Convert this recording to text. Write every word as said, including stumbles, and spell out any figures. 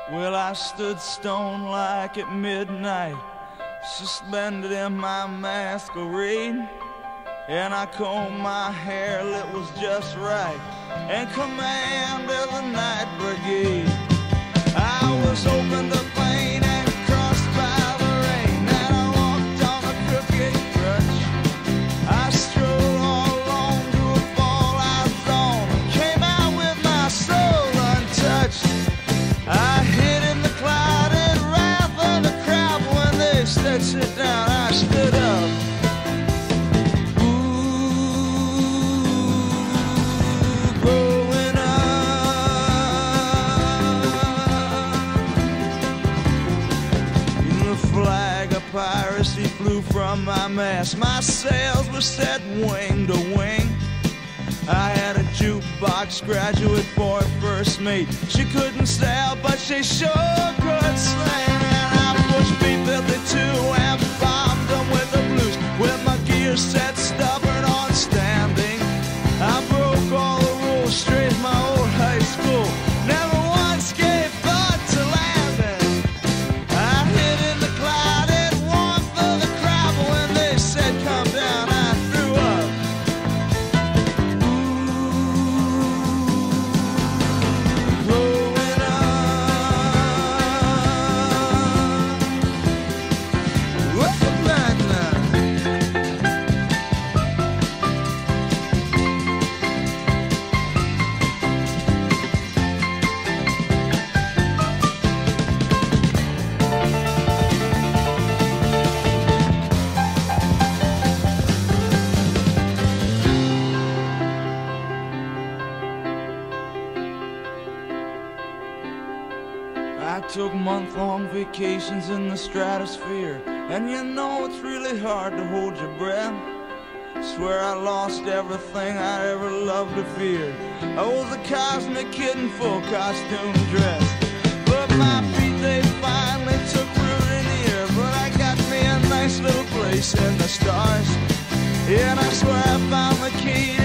Well, I stood stone-like at midnight, suspended in my masquerade, and I combed my hair till it was just right, and commanded the night brigade. I was open to pain and crossed by the rain, and I walked on a crooked crutch. I strode all alone to a fallout zone, came out with my soul untouched. I hid in the cloud and wrath of the crowd. When they said sit down, I stood up. Piracy flew from my mast. My sails were set wing to wing. I had a jukebox graduate for a first mate. She couldn't sail, but she sure could sing. And I pushed B fifty-two and bombed them with the blues, with my gear set stubborn on standing. I broke all the rules, straight as my old high school. Never once gave thought to landing. I hid in the cloud and warmth of the crowd. When they said come down, I threw up. Ooh, blowing up. What's the plan now? I took month-long vacations in the stratosphere, and you know it's really hard to hold your breath. Swear I lost everything I ever loved or feared. I was a cosmic kid in full costume dress, but my feet, they finally took root in the air. But I got me a nice little place in the stars, and I swear I found the key